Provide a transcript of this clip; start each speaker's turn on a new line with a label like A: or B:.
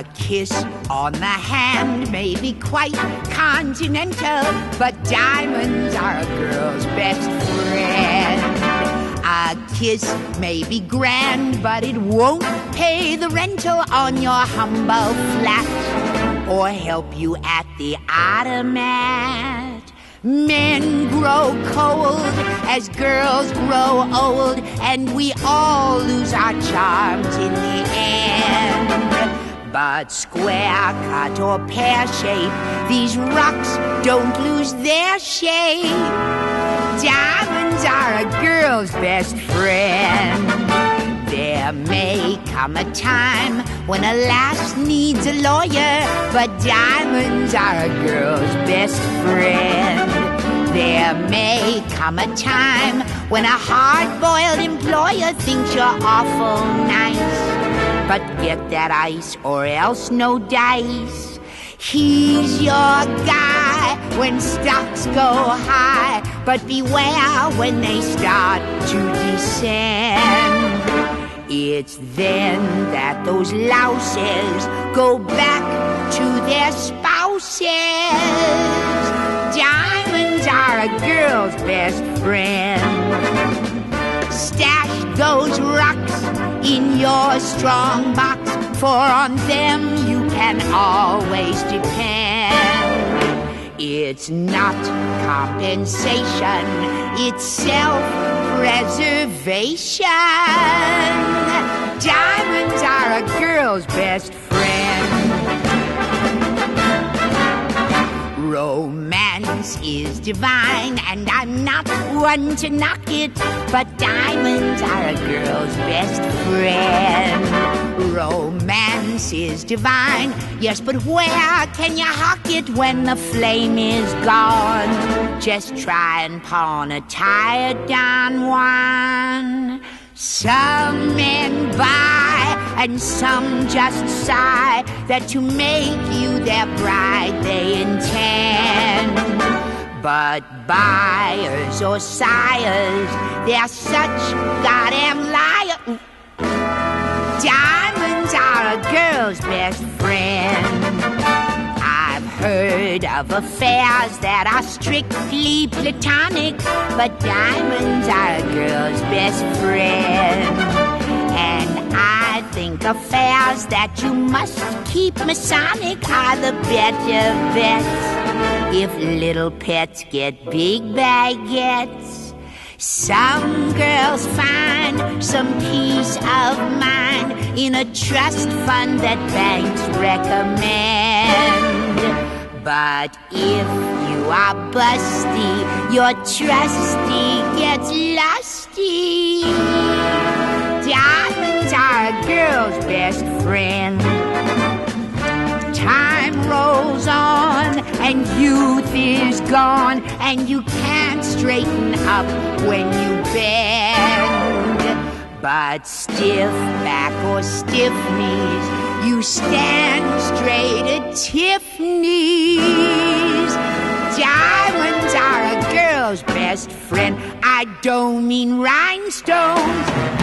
A: A kiss on the hand may be quite continental, but diamonds are a girl's best friend. A kiss may be grand, but it won't pay the rental on your humble flat or help you at the automat. Men grow cold as girls grow old, and we all lose our charms in the end. But square cut or pear shape, these rocks don't lose their shape. Diamonds are a girl's best friend. There may come a time when a lass needs a lawyer, but diamonds are a girl's best friend. There may come a time when a hard-boiled employer thinks you're awful nice, but get that ice or else no dice. He's your guy when stocks go high, but beware when they start to descend. It's then that those louses go back to their spouses. Diamonds are a girl's best friend. Stash those rocks in your strong box, for on them you can always depend. It's not compensation, it's self-preservation. Diamonds are a girl's best friend. Romance is divine, and I'm not one to knock it, but diamonds are a girl's best friend. Romance is divine, yes, but where can you hawk it when the flame is gone? Just try and pawn a tired down one. Some men buy and some just sigh that to make you their bride they intend. But buyers or sighers, they're such goddamn liars. Diamonds are a girl's best friend. I've heard of affairs that are strictly platonic, but diamonds are a girl's best friend. And I think affairs that you must keep Masonic are the better bets. If little pets get big baguettes, some girls find some peace of mind in a trust fund that banks recommend. But if you are busty, your trustee gets lusty. Diamonds are a girl's best friend. Time rolls on and youth is gone, and you can't straighten up when you bend. But stiff back or stiff knees, you stand straight at Tiffany's. Diamonds are a girl's best friend. I don't mean rhinestones.